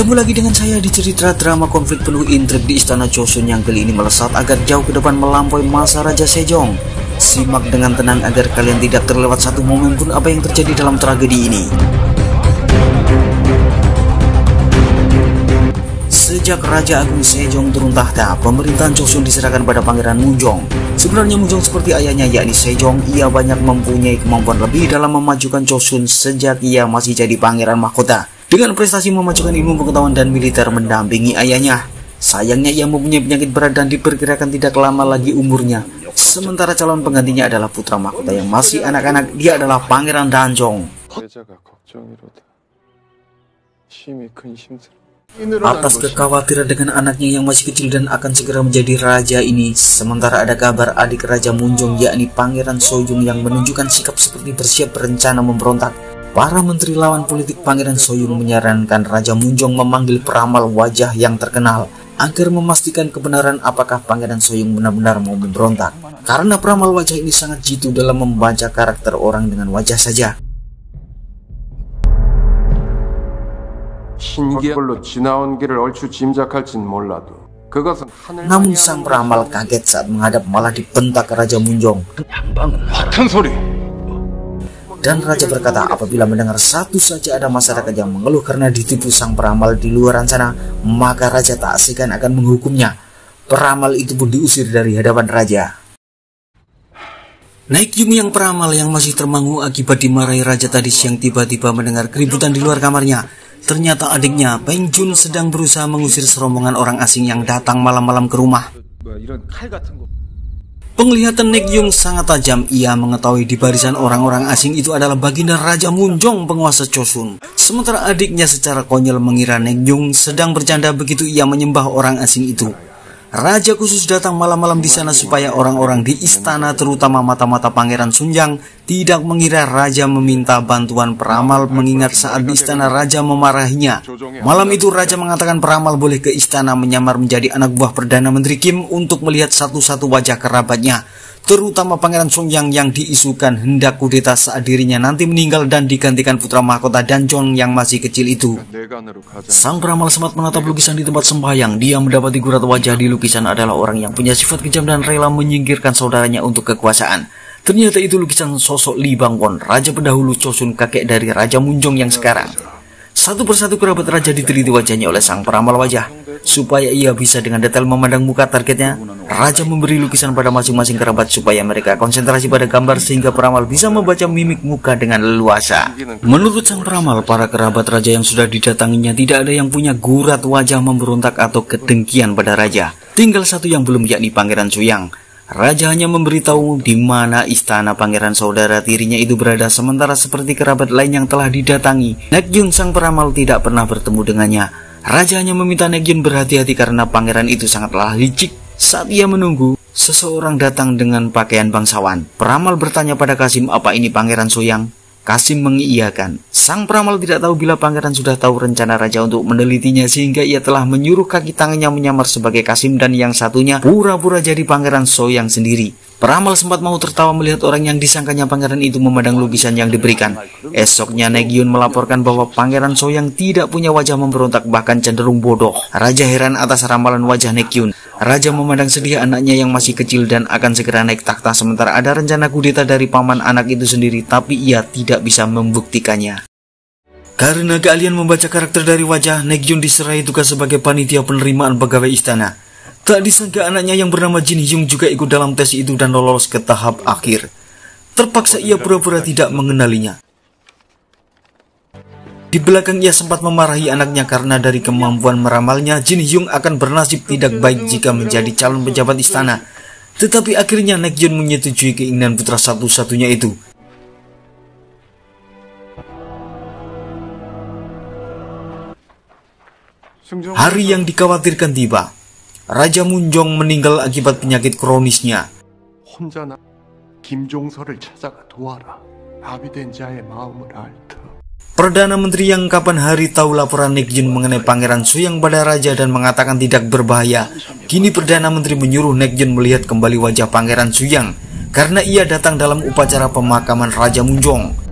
Ketemu lagi dengan saya di cerita drama konflik penuh intrik di Istana Joseon yang kali ini melesat agak jauh ke depan melampaui masa Raja Sejong. Simak dengan tenang agar kalian tidak terlewat satu momen pun apa yang terjadi dalam tragedi ini. Sejak Raja Agung Sejong turun tahta, pemerintahan Joseon diserahkan pada Pangeran Munjong. Sebenarnya Munjong seperti ayahnya yakni Sejong, ia banyak mempunyai kemampuan lebih dalam memajukan Joseon sejak ia masih jadi pangeran mahkota. Dengan prestasi memajukan ilmu pengetahuan dan militer mendampingi ayahnya. Sayangnya ia mempunyai penyakit berat dan diperkirakan tidak lama lagi umurnya. Sementara calon penggantinya adalah putra mahkota yang masih anak-anak, dia adalah Pangeran Danjong. Atas kekhawatiran dengan anaknya yang masih kecil dan akan segera menjadi raja ini, sementara ada kabar adik Raja Munjong yakni Pangeran Soyung yang menunjukkan sikap seperti bersiap berencana memberontak. Para menteri lawan politik Pangeran Soyung menyarankan Raja Munjong memanggil peramal wajah yang terkenal agar memastikan kebenaran apakah Pangeran Soyung benar-benar mau memberontak. Karena peramal wajah ini sangat jitu dalam membaca karakter orang dengan wajah saja. Namun sang peramal kaget saat menghadap malah dibentak Raja Munjong. Dan Raja berkata apabila mendengar satu saja ada masyarakat yang mengeluh karena ditipu sang peramal di luar sana, maka Raja tak segan akan menghukumnya. Peramal itu pun diusir dari hadapan Raja. Naekyung yang peramal yang masih termangu akibat dimarahi Raja tadi siang tiba-tiba mendengar keributan di luar kamarnya. Ternyata adiknya Peng Jun sedang berusaha mengusir serombongan orang asing yang datang malam-malam ke rumah. Penglihatan Naekyung sangat tajam. Ia mengetahui di barisan orang-orang asing itu adalah baginda Raja Munjong, penguasa Joseon. Sementara adiknya secara konyol mengira Naekyung sedang bercanda, begitu ia menyembah orang asing itu. Raja khusus datang malam-malam di sana supaya orang-orang di istana, terutama mata-mata Pangeran Sunjang, tidak mengira Raja meminta bantuan peramal, mengingat saat di istana Raja memarahinya. Malam itu Raja mengatakan peramal boleh ke istana menyamar menjadi anak buah Perdana Menteri Kim untuk melihat satu-satu wajah kerabatnya, terutama Pangeran Sunjang yang diisukan hendak kudeta saat dirinya nanti meninggal dan digantikan putra mahkota Danjong yang masih kecil itu. Sang peramal sempat menatap lukisan di tempat sembahyang. Dia mendapati gurat wajah di lukisan adalah orang yang punya sifat kejam dan rela menyingkirkan saudaranya untuk kekuasaan. Ternyata itu lukisan sosok Lee Bangwon, raja pendahulu Joseon, kakek dari Raja Munjong yang sekarang. Satu persatu kerabat raja diteliti wajahnya oleh sang peramal wajah. Supaya ia bisa dengan detail memandang muka targetnya, Raja memberi lukisan pada masing-masing kerabat supaya mereka konsentrasi pada gambar sehingga peramal bisa membaca mimik muka dengan leluasa. Menurut sang peramal, para kerabat raja yang sudah didatanginya tidak ada yang punya gurat wajah memberontak atau kedengkian pada raja. Tinggal satu yang belum, yakni Pangeran Suyang. Raja hanya memberitahu di mana istana pangeran saudara tirinya itu berada, sementara seperti kerabat lain yang telah didatangi, Naekyung sang peramal tidak pernah bertemu dengannya. Raja hanya meminta Naekyung berhati-hati karena pangeran itu sangatlah licik. Saat ia menunggu, seseorang datang dengan pakaian bangsawan. Peramal bertanya pada Kasim, apa ini Pangeran Soyang? Kasim mengiyakan. Sang peramal tidak tahu bila pangeran sudah tahu rencana raja untuk menelitinya, sehingga ia telah menyuruh kaki tangannya menyamar sebagai Kasim dan yang satunya pura-pura jadi Pangeran Soyang sendiri. Peramal sempat mau tertawa melihat orang yang disangkanya pangeran itu memandang lukisan yang diberikan. Esoknya Naekyung melaporkan bahwa Pangeran Soyang tidak punya wajah memberontak, bahkan cenderung bodoh. Raja heran atas ramalan wajah Naekyung. Raja memandang sedih anaknya yang masih kecil dan akan segera naik takhta, sementara ada rencana kudeta dari paman anak itu sendiri, tapi ia tidak bisa membuktikannya. Karena keahlian membaca karakter dari wajah, Naekyung diserai tugas sebagai panitia penerimaan pegawai istana. Tak disangka anaknya yang bernama Jin Hyung juga ikut dalam tes itu dan lolos ke tahap akhir. Terpaksa ia pura-pura tidak mengenalinya. Di belakang ia sempat memarahi anaknya karena dari kemampuan meramalnya, Jin Hyung akan bernasib tidak baik jika menjadi calon pejabat istana. Tetapi akhirnya Naekyung menyetujui keinginan putra satu-satunya itu. Hari yang dikhawatirkan tiba. Raja Munjong meninggal akibat penyakit kronisnya. Perdana Menteri yang kapan hari tahu laporan Naekyung mengenai Pangeran Suyang pada raja dan mengatakan tidak berbahaya. Kini Perdana Menteri menyuruh Naekyung melihat kembali wajah Pangeran Suyang karena ia datang dalam upacara pemakaman Raja Munjong.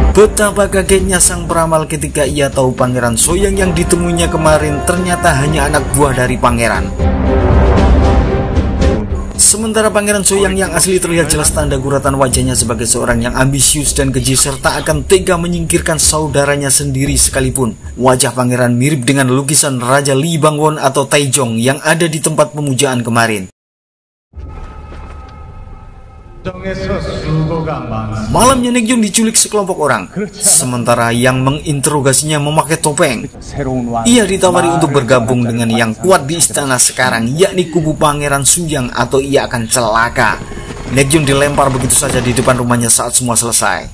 Betapa kagetnya sang peramal ketika ia tahu Pangeran Soyang yang ditemuinya kemarin ternyata hanya anak buah dari pangeran. Sementara Pangeran Soyang yang asli terlihat jelas tanda guratan wajahnya sebagai seorang yang ambisius dan keji serta akan tega menyingkirkan saudaranya sendiri sekalipun. Wajah pangeran mirip dengan lukisan Raja Lee Bangwon atau Taejong yang ada di tempat pemujaan kemarin. Malamnya Naekjun diculik sekelompok orang, sementara yang menginterogasinya memakai topeng. Ia ditawari untuk bergabung dengan yang kuat di istana sekarang, yakni kubu Pangeran Suyang, atau ia akan celaka. Naekjun dilempar begitu saja di depan rumahnya saat semua selesai.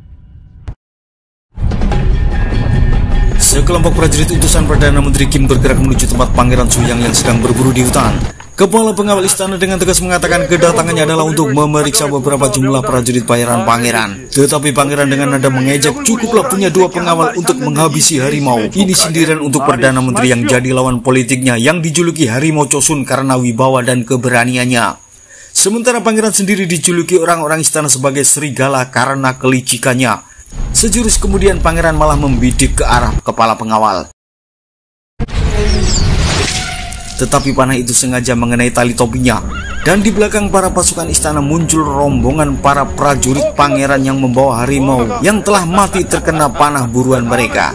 Sekelompok prajurit utusan Perdana Menteri Kim bergerak menuju tempat Pangeran Suyang yang sedang berburu di hutan. Kepala pengawal istana dengan tegas mengatakan kedatangannya adalah untuk memeriksa beberapa jumlah prajurit bayaran pangeran. Tetapi pangeran dengan nada mengejek, cukuplah punya 2 pengawal untuk menghabisi harimau. Ini sindiran untuk Perdana Menteri yang jadi lawan politiknya yang dijuluki Harimau Chosun karena wibawa dan keberaniannya. Sementara pangeran sendiri dijuluki orang-orang istana sebagai serigala karena kelicikannya. Sejurus kemudian pangeran malah membidik ke arah kepala pengawal. Tetapi panah itu sengaja mengenai tali topinya, dan di belakang para pasukan istana muncul rombongan para prajurit pangeran yang membawa harimau yang telah mati terkena panah buruan mereka.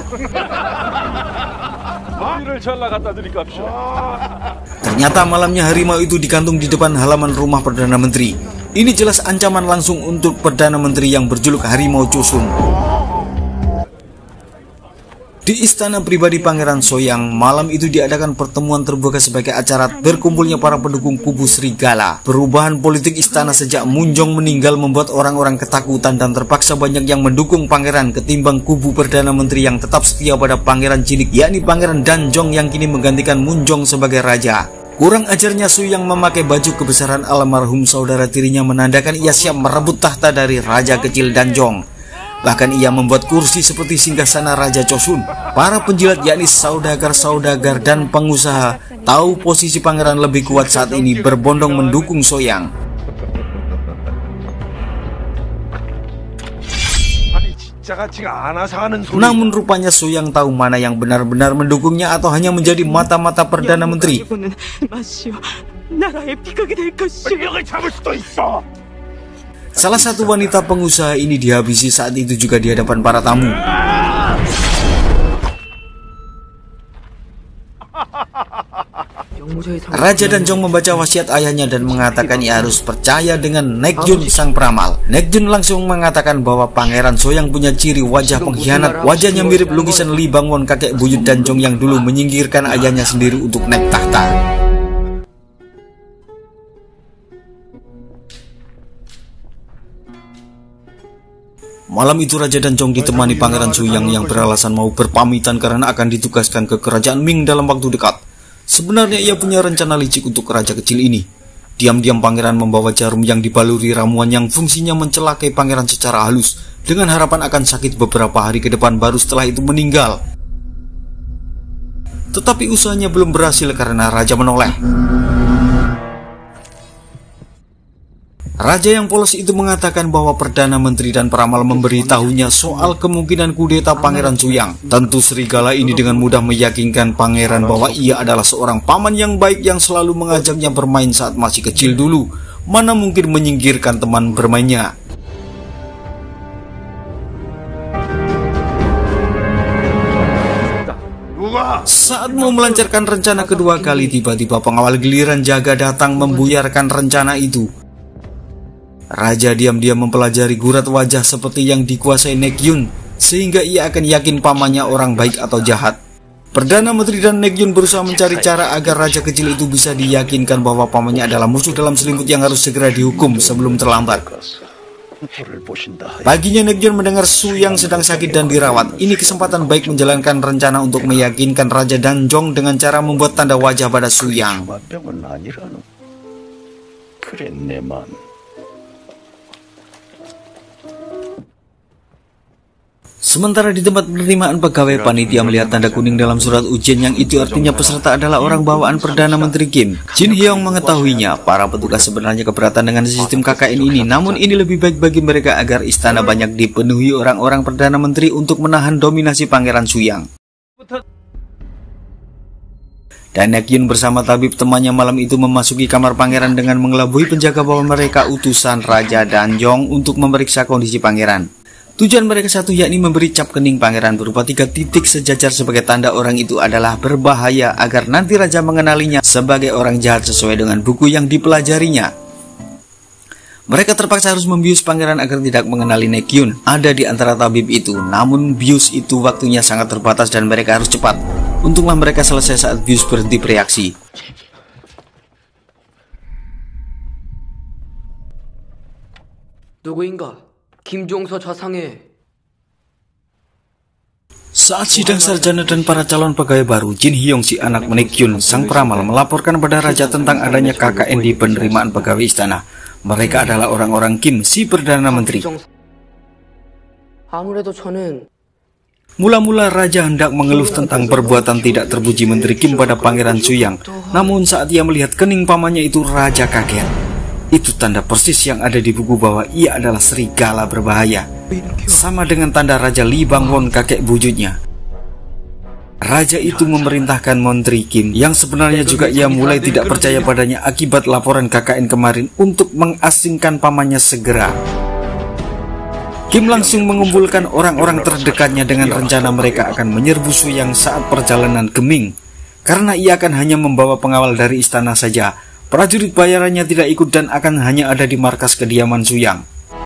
Ternyata malamnya harimau itu digantung di depan halaman rumah Perdana Menteri. Ini jelas ancaman langsung untuk Perdana Menteri yang berjuluk Harimau Chosun. Di istana pribadi Pangeran Soyang, malam itu diadakan pertemuan terbuka sebagai acara berkumpulnya para pendukung kubu serigala. Perubahan politik istana sejak Munjong meninggal membuat orang-orang ketakutan dan terpaksa banyak yang mendukung pangeran ketimbang kubu Perdana Menteri yang tetap setia pada pangeran cilik, yakni Pangeran Danjong yang kini menggantikan Munjong sebagai raja. Kurang ajarnya Suyang memakai baju kebesaran almarhum saudara tirinya menandakan ia siap merebut tahta dari raja kecil Danjong. Bahkan ia membuat kursi seperti singgasana Raja Chosun. Para penjilat yakni saudagar-saudagar dan pengusaha tahu posisi pangeran lebih kuat saat ini berbondong mendukung Soyang. Namun rupanya Soyang tahu mana yang benar-benar mendukungnya atau hanya menjadi mata-mata Perdana Menteri. Salah satu wanita pengusaha ini dihabisi saat itu juga di hadapan para tamu. Raja Danjong membaca wasiat ayahnya dan mengatakan ia harus percaya dengan Naekjun sang peramal. Naekjun langsung mengatakan bahwa Pangeran Soyang punya ciri wajah pengkhianat. Wajahnya mirip lukisan Lee Bangwon, kakek buyut Danjong yang dulu menyingkirkan ayahnya sendiri untuk naik tahta. Malam itu Raja Danjong ditemani Pangeran Suyang yang beralasan mau berpamitan karena akan ditugaskan ke kerajaan Ming dalam waktu dekat. Sebenarnya ia punya rencana licik untuk raja kecil ini. Diam-diam pangeran membawa jarum yang dibaluri ramuan yang fungsinya mencelakai pangeran secara halus, dengan harapan akan sakit beberapa hari ke depan baru setelah itu meninggal. Tetapi usahanya belum berhasil karena raja menoleh. Raja yang polos itu mengatakan bahwa Perdana Menteri dan peramal memberitahunya soal kemungkinan kudeta Pangeran Suyang. Tentu serigala ini dengan mudah meyakinkan pangeran bahwa ia adalah seorang paman yang baik yang selalu mengajaknya bermain saat masih kecil dulu. Mana mungkin menyingkirkan teman bermainnya. Saat mau melancarkan rencana kedua kali, tiba-tiba pengawal giliran jaga datang membuyarkan rencana itu. Raja diam-diam mempelajari gurat wajah seperti yang dikuasai Naekjun, sehingga ia akan yakin pamannya orang baik atau jahat. Perdana Menteri dan Naekjun berusaha mencari cara agar raja kecil itu bisa diyakinkan bahwa pamannya adalah musuh dalam selimut yang harus segera dihukum sebelum terlambat. Paginya Naekjun mendengar Suyang sedang sakit dan dirawat. Ini kesempatan baik menjalankan rencana untuk meyakinkan Raja Danjong dengan cara membuat tanda wajah pada Suyang. Sementara di tempat penerimaan pegawai, panitia melihat tanda kuning dalam surat ujian yang itu artinya peserta adalah orang bawaan Perdana Menteri Kim. Jin Hyong mengetahuinya. Para petugas sebenarnya keberatan dengan sistem KKN ini, namun ini lebih baik bagi mereka agar istana banyak dipenuhi orang-orang Perdana Menteri untuk menahan dominasi Pangeran Suyang. Dan Naekyun bersama tabib temannya malam itu memasuki kamar pangeran dengan mengelabui penjaga bahwa mereka utusan Raja Danjong untuk memeriksa kondisi pangeran. Tujuan mereka satu, yakni memberi cap kening pangeran berupa 3 titik sejajar sebagai tanda orang itu adalah berbahaya agar nanti raja mengenalinya sebagai orang jahat sesuai dengan buku yang dipelajarinya. Mereka terpaksa harus membius pangeran agar tidak mengenali Naekyun ada di antara tabib itu. Namun bius itu waktunya sangat terbatas dan mereka harus cepat. Untunglah mereka selesai saat bius berhenti bereaksi. 누구인가? 김종서 좌상해. Saat sidang sarjana dan para calon pegawai baru, Jin Hyong, si anak Naekyun, sang peramal, melaporkan pada raja tentang adanya KKN di penerimaan pegawai istana. Mereka adalah orang-orang Kim, si Perdana Menteri. Mula-mula raja hendak mengeluh tentang perbuatan tidak terpuji Menteri Kim pada Pangeran Suyang. Namun saat ia melihat kening pamannya itu, raja kaget. Itu tanda persis yang ada di buku bahwa ia adalah serigala berbahaya. Sama dengan tanda Raja Lee Bang-won, kakek buyutnya. Raja itu memerintahkan Menteri Kim, yang sebenarnya juga ia mulai tidak percaya padanya akibat laporan KKN kemarin, untuk mengasingkan pamannya segera. Kim langsung mengumpulkan orang-orang terdekatnya dengan rencana mereka akan menyerbu Suyang saat perjalanan ke Ming. Karena ia akan hanya membawa pengawal dari istana saja, prajurit bayarannya tidak ikut dan akan hanya ada di markas kediaman Suyang.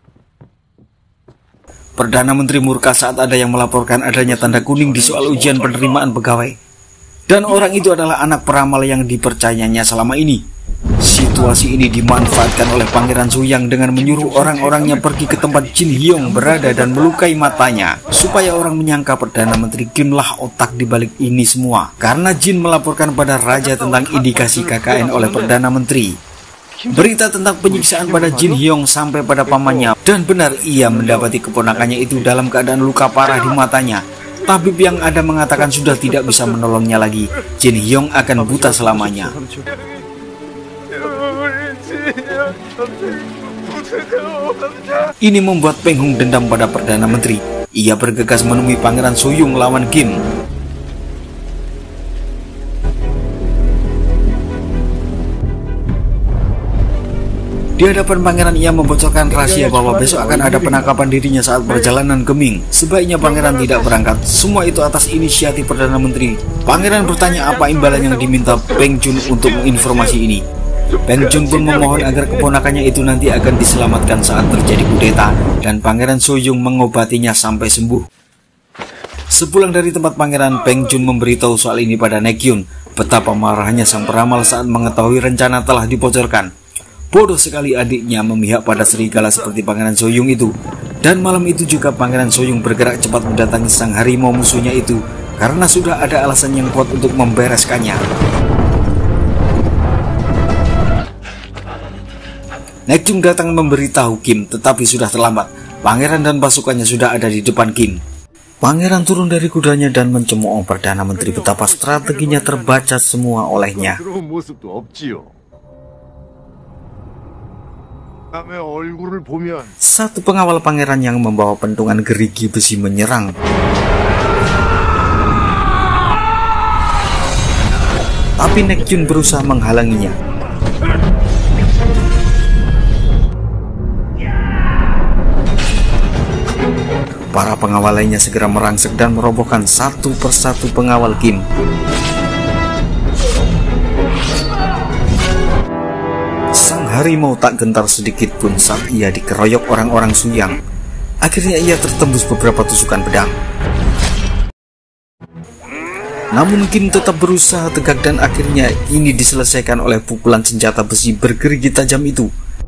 Perdana Menteri murka saat ada yang melaporkan adanya tanda kuning di soal ujian penerimaan pegawai. Dan orang itu adalah anak peramal yang dipercayanya selama ini. Situasi ini dimanfaatkan oleh Pangeran Suyang dengan menyuruh orang-orangnya pergi ke tempat Jin Hyong berada dan melukai matanya, supaya orang menyangka Perdana Menteri Kim lah otak dibalik ini semua. Karena Jin melaporkan pada raja tentang indikasi KKN oleh Perdana Menteri. Berita tentang penyiksaan pada Jin Hyong sampai pada pamannya, dan benar ia mendapati keponakannya itu dalam keadaan luka parah di matanya. Tabib yang ada mengatakan sudah tidak bisa menolongnya lagi. Jin Hyong akan buta selamanya. Ini membuat Peng Hung dendam pada Perdana Menteri. Ia bergegas menemui Pangeran Soyung lawan Kim. Di hadapan pangeran ia membocorkan rahasia bahwa besok akan ada penangkapan dirinya saat perjalanan ke Ming. Sebaiknya pangeran tidak berangkat. Semua itu atas inisiatif Perdana Menteri. Pangeran bertanya apa imbalan yang diminta Peng Jun untuk menginformasi ini. Peng Jun pun memohon agar keponakannya itu nanti akan diselamatkan saat terjadi kudeta, dan Pangeran Soyung mengobatinya sampai sembuh. Sepulang dari tempat pangeran, Peng Jun memberitahu soal ini pada Naekyun. Betapa marahnya sang peramal saat mengetahui rencana telah dibocorkan. Bodoh sekali adiknya memihak pada serigala seperti Pangeran Soyung itu. Dan malam itu juga Pangeran Soyung bergerak cepat mendatangi sang harimau musuhnya itu, karena sudah ada alasan yang kuat untuk membereskannya. Naekyun datang memberitahu Kim, tetapi sudah terlambat. Pangeran dan pasukannya sudah ada di depan Kim. Pangeran turun dari kudanya dan mencemooh Perdana Menteri betapa strateginya terbaca semua olehnya. Satu pengawal pangeran yang membawa pentungan gerigi besi menyerang. Tapi Naekyun berusaha menghalanginya. Para pengawal lainnya segera merangsek dan merobohkan satu persatu pengawal Kim. Sang harimau tak gentar sedikit pun saat ia dikeroyok orang-orang Suyang. Akhirnya ia tertembus beberapa tusukan pedang. Namun Kim tetap berusaha tegak dan akhirnya ini diselesaikan oleh pukulan senjata besi bergerigi tajam itu.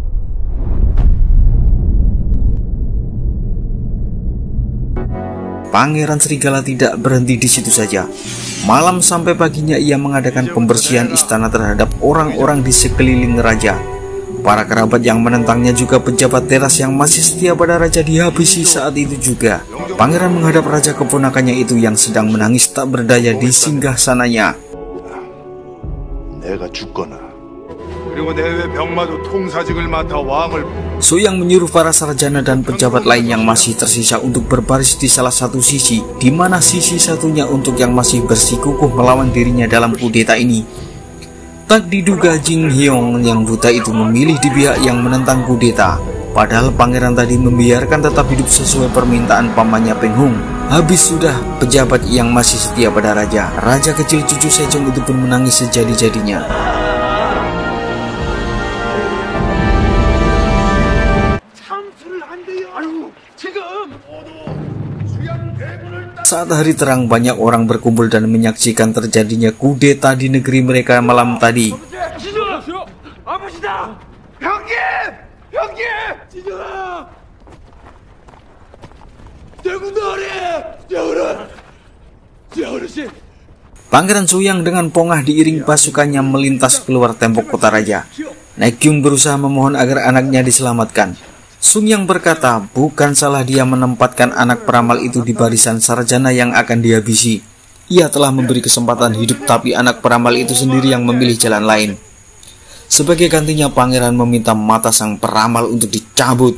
Pangeran Serigala tidak berhenti di situ saja. Malam sampai paginya ia mengadakan pembersihan istana terhadap orang-orang di sekeliling raja. Para kerabat yang menentangnya juga pejabat teras yang masih setia pada raja dihabisi saat itu juga. Pangeran menghadap raja keponakannya itu yang sedang menangis tak berdaya di singgah sananya. Suyang menyuruh para sarjana dan pejabat lain yang masih tersisa untuk berbaris di salah satu sisi, di mana sisi satunya untuk yang masih bersikukuh melawan dirinya dalam kudeta ini. Tak diduga Jin Hyong yang buta itu memilih di pihak yang menentang kudeta. Padahal pangeran tadi membiarkan tetap hidup sesuai permintaan pamannya Peng Hung. Habis sudah pejabat yang masih setia pada raja. Raja kecil cucu Sejong itu pun menangis sejadi-jadinya. Saat hari terang, banyak orang berkumpul dan menyaksikan terjadinya kudeta di negeri mereka malam tadi. Pangeran Suyang dengan pongah diiring pasukannya melintas keluar tembok kota raja. Naekyung berusaha memohon agar anaknya diselamatkan. Suyang berkata bukan salah dia menempatkan anak peramal itu di barisan sarjana yang akan dihabisi. Ia telah memberi kesempatan hidup, tapi anak peramal itu sendiri yang memilih jalan lain. Sebagai gantinya pangeran meminta mata sang peramal untuk dicabut.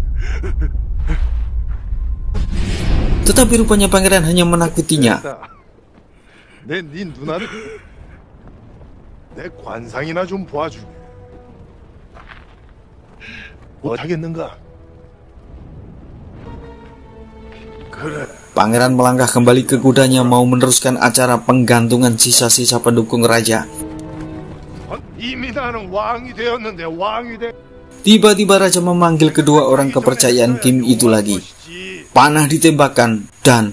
Tetapi rupanya pangeran hanya menakutinya. Pangeran melangkah kembali ke kudanya mau meneruskan acara penggantungan sisa-sisa pendukung raja. Tiba-tiba raja memanggil kedua orang kepercayaan Kim itu lagi. Panah ditembakkan dan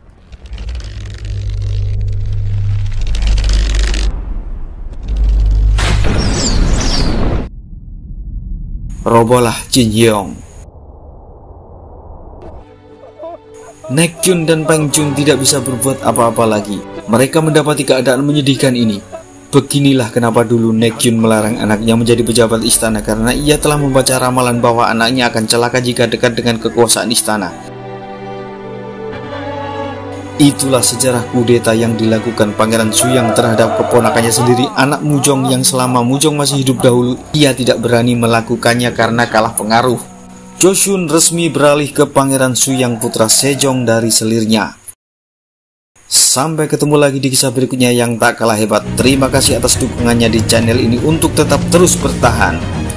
robohlah Jin Hyong. Naekyun dan Peng Chun tidak bisa berbuat apa-apa lagi. Mereka mendapati keadaan menyedihkan ini. Beginilah kenapa dulu Naekyun melarang anaknya menjadi pejabat istana, karena ia telah membaca ramalan bahwa anaknya akan celaka jika dekat dengan kekuasaan istana. Itulah sejarah kudeta yang dilakukan Pangeran Suyang terhadap keponakannya sendiri, anak Mujong, yang selama Mujong masih hidup dahulu, ia tidak berani melakukannya karena kalah pengaruh. Joseon resmi beralih ke Pangeran Suyang putra Sejong dari selirnya. Sampai ketemu lagi di kisah berikutnya yang tak kalah hebat. Terima kasih atas dukungannya di channel ini untuk tetap terus bertahan.